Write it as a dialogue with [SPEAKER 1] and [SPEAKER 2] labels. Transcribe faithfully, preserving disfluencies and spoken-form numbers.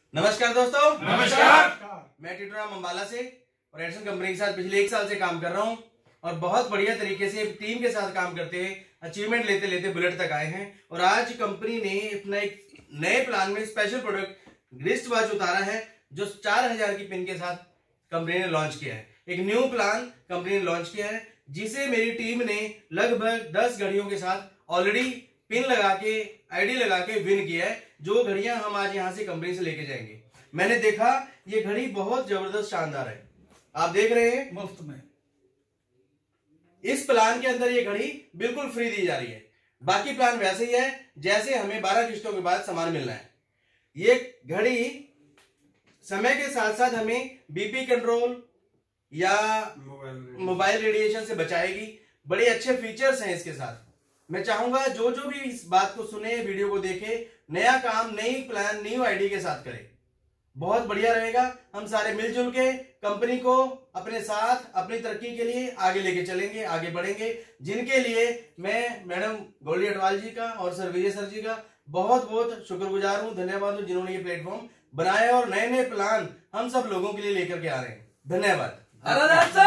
[SPEAKER 1] नमस्कार दोस्तों।
[SPEAKER 2] नमस्कार।
[SPEAKER 1] मैं टिटोराम अंबाला से और एडिसन कंपनी के साथ पिछले एक साल से काम कर रहा हूं और बहुत बढ़िया तरीके से टीम के साथ काम करते हुए अचीवमेंट लेते लेते बुलेट तक आए हैं। और आज कंपनी ने अपना एक नए प्लान में स्पेशल प्रोडक्ट रिस्ट वॉच उतारा है जो चार हजार की पिन के साथ कंपनी ने लॉन्च किया है। एक न्यू प्लान कंपनी ने लॉन्च किया है जिसे मेरी टीम ने लगभग दस घड़ियों के साथ ऑलरेडी पिन लगा के आईडी लगा के विन किया है, जो घड़ियां हम आज यहां से कंपनी से लेके जाएंगे। मैंने देखा ये घड़ी बहुत जबरदस्त शानदार है, आप देख रहे हैं
[SPEAKER 2] मुफ्त में।
[SPEAKER 1] इस प्लान के अंदर ये घड़ी बिल्कुल फ्री दी जा रही है। बाकी प्लान वैसे ही है जैसे हमें बारह किस्तों के बाद सामान मिलना है। ये घड़ी समय के साथ साथ हमें बीपी कंट्रोल या मोबाइल रेडिएशन से बचाएगी। बड़े अच्छे फीचर्स हैं इसके साथ। मैं चाहूंगा जो जो भी इस बात को सुने, वीडियो को देखे, नया काम नई प्लान न्यू आईडी के साथ करे, बहुत बढ़िया रहेगा। हम सारे मिलजुल के कंपनी को अपने साथ अपनी तरक्की के लिए आगे लेके चलेंगे, आगे बढ़ेंगे, जिनके लिए मैं मैडम गोल्डी अटवाल जी का और सर विजय सर जी का बहुत बहुत शुक्रगुजार हूं, धन्यवाद हूं जिन्होंने ये प्लेटफॉर्म बनाया और नए नए प्लान हम सब लोगों के लिए लेकर के आ रहे हैं। धन्यवाद।